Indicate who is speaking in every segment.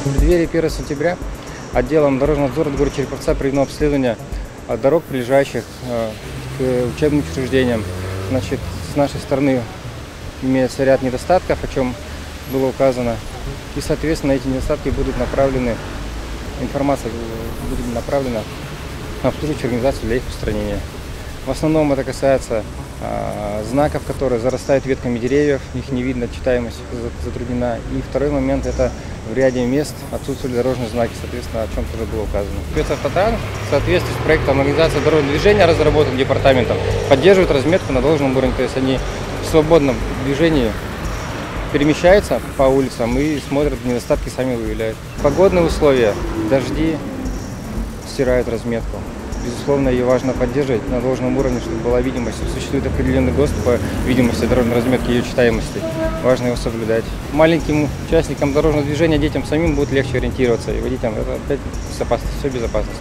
Speaker 1: В преддверии 1 сентября отделом дорожного надзора города Череповца проведено обследование дорог, прилежащих к учебным учреждениям. Значит, с нашей стороны имеется ряд недостатков, о чем было указано. И, соответственно, эти недостатки будут направлены, информация будет направлена на обслуживающую организацию для их устранения. В основном это касается знаков, которые зарастают ветками деревьев, их не видно, читаемость затруднена. И второй момент – это в ряде мест отсутствовали дорожные знаки, соответственно, о чем тоже было указано. Спецавтотранс в соответствии с проектом организации дорожного движения, разработанным департаментом, поддерживает разметку на должном уровне, то есть они в свободном движении перемещаются по улицам и смотрят, недостатки сами выявляют. Погодные условия, дожди стирают разметку. Безусловно, ее важно поддерживать на должном уровне, чтобы была видимость. Существует определенный ГОСТ по видимости дорожной разметки и ее читаемости. Важно его соблюдать. Маленьким участникам дорожного движения, детям самим будет легче ориентироваться. И водителям это опять безопасность, все безопасность.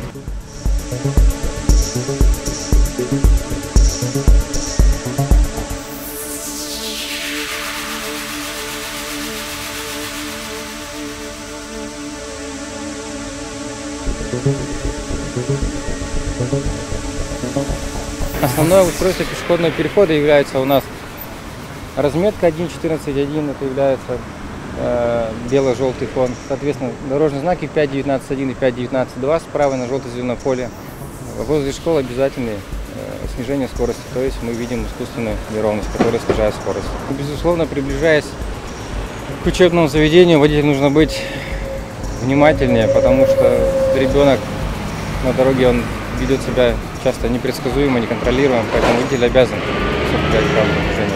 Speaker 1: Основное устройство пешеходного перехода является у нас разметка 1.14.1, это является бело-желтый фон. Соответственно, дорожные знаки 5.19.1 и 5.19.2 справа на желто-зеленом поле. Возле школы обязательное снижение скорости, то есть мы видим искусственную неровность, которая снижает скорость. Безусловно, приближаясь к учебному заведению, водителю нужно быть внимательнее, потому что ребенок на дороге он ведет себя часто непредсказуемо, неконтролируемо, поэтому водитель обязан соблюдать правила движения.